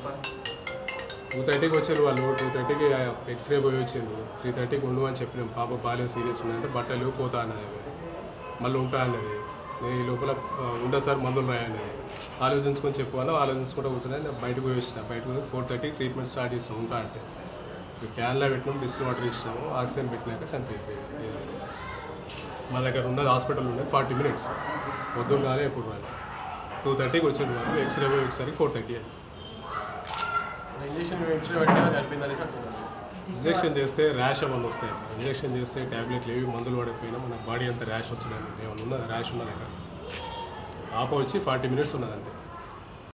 2:30కి వచ్చారు వాళ్ళు. 2:30కి ఎక్స్రే పోయి వచ్చారు. 3:30కి ఉండు అని చెప్పినాం. పాప బాగాలేదు, సీరియస్ ఉన్నాయంటే బట్టలు పోతా అన్నది. మళ్ళీ ఉంటా అన్నది. నేను ఈ లోపల ఉండదు సార్, మందులు రాయన్నది. ఆలోచించుకొని చెప్పాను. ఆలోచించుకుంటూ కూర్చున్నా. నేను బయటకు పోయి వచ్చిన. బయటకు పోయి 4:30కి ట్రీట్మెంట్ స్టార్ట్ చేస్తాం. ఉంటా అంటే క్యాన్లో పెట్టినాం, డిస్లో వాటర్ ఇచ్చినాము. ఆక్సిజన్ పెట్టినాక చనిపోయింది. మా దగ్గర ఉన్నది హాస్పిటల్ ఉన్నది 40 మినిట్స్. పొద్దున్న రాలే, ఎప్పుడు రాలే. 2:30కి వచ్చింది వాళ్ళు. ఎక్స్రే పోయి వచ్చేసరికి 4:30 అయింది. ఇంజక్షన్ చేస్తే ర్యాష్ ఏమన్నా వస్తాయి. ఇంజక్షన్ చేస్తే ట్యాబ్లెట్లు ఏవి మందులు పడకపోయినా మన బాడీ అంతా ర్యాష్ వచ్చిందండి. ఏమన్నా ఉన్నది ర్యాష్ ఉన్నది. అక్కడ ఆప వచ్చి 40 మినిట్స్ ఉన్నదంటే